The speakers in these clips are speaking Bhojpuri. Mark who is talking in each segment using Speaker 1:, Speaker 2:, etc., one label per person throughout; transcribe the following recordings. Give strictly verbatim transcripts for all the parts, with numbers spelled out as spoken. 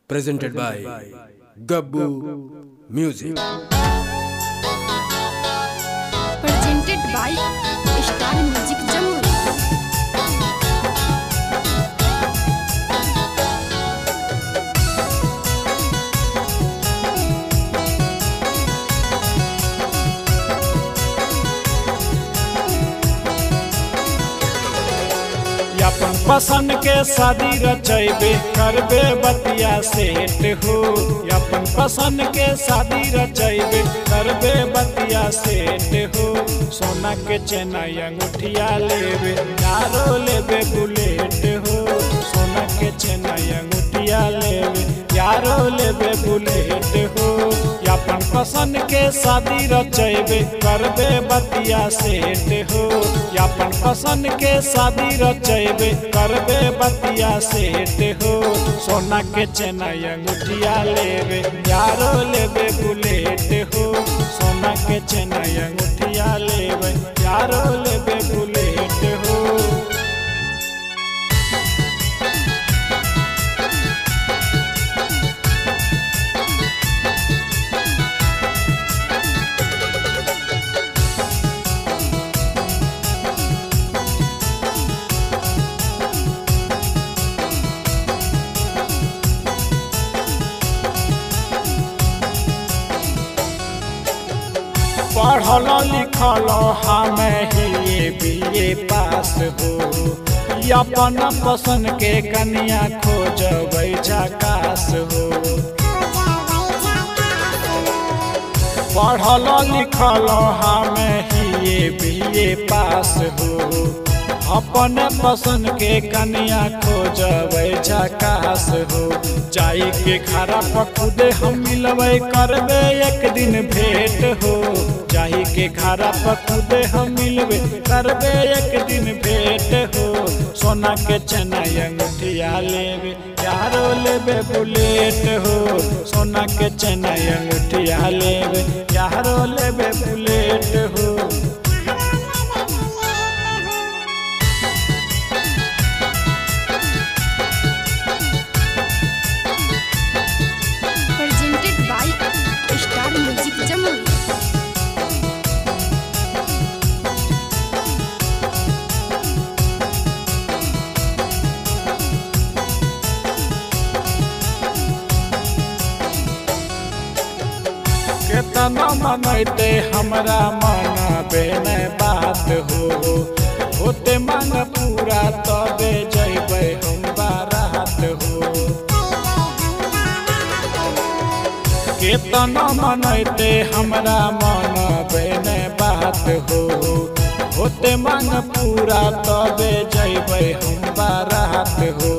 Speaker 1: presented by Gabbu Music.
Speaker 2: Presented by Star Music Jammu.
Speaker 3: अपन पसंद के शादी रचैबे करबे बतिया सेट हो। अपन पसंद के शादी रचैबे करबे बतिया सेट हो। सोना के चेना अंगूठिया लेबे यारो लेबे बुलेट हो। सोना के चेना अंगूठिया लेबे यारो लेबे बुलेट हो। अपन पसंद के शादी रचैबे करबे बतिया सेट हो। अपन पसंद के शादी रचैबे करबे बतिया सेट हो। सोना के चेना अंगूठिया लेबे यारो लेबे बुलेट हो। सोना के चेना अंगूठिया लेबे यारो लेबे बुलेट हो। पढ़ल लिखल हमें ही बीए पास हो। अपन पसंद के कन्या खोजबै झकास हो। पढ़ल लिखल हमें ही बीए पास हो। अपन पसंद के कन्या खोजबै झकास हो। जाई के घरा पर खुदे हम मिलबै करबे एक दिन भेंट हो। जाई के घरा पर खुदे हम मिलबे करबे एक दिन भेंट हो। सोना के चेना अंगूठिया लेबे यारो लेबे बुलेट हो। सोना के चेना अंगूठिया लेबे यारो लेबे बुलेट हो।
Speaker 2: Presented by Star Music Jammu.
Speaker 3: केतना मनैते हमरा मन बेन बात हो। होते मांग पूरा तबे जैबै हम बारात हो। केतना मनैते हमरा मन बेन बात हो। होते मांग पूरा तबे जैबै हम बारात हो।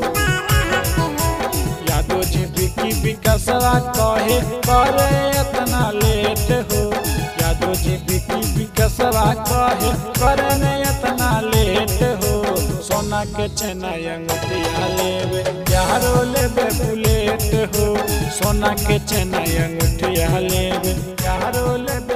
Speaker 3: यादो जी बिकी विकासवा कहे करे इतना लेट हो। यादो जी बिकी विकासवा कहे करे ने इतना लेट हो। सोना के चेना अंगूठिया लेबे यारो लेबे बुलेट हो। सोना के चेना अंगूठिया लेबे यारो लेबे